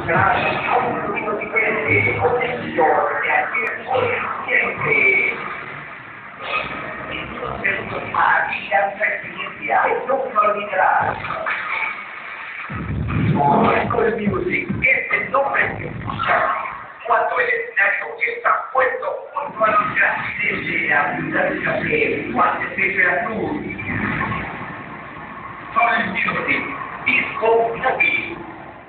Gracias a un sonido diferente, conexión de ayer, hoy, siempre. Es una maravillosa experiencia que nunca olvidarás. Michael Music es el nombre que escuchas cuando el escenario está puesto junto a los grandes de la vida del café, guantes de Veracruz. Michael Music, disco móvil.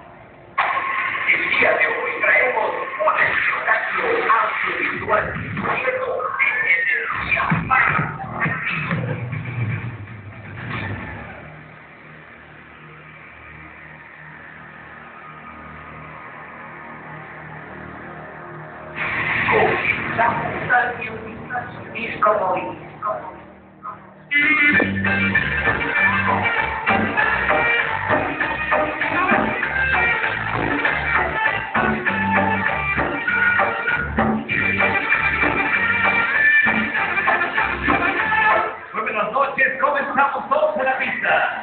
El día de hoy traemos un espectáculo audiovisual lleno de energía más. Comenzamos al disco móvil. Buenas noches, comenzamos todos en la pista.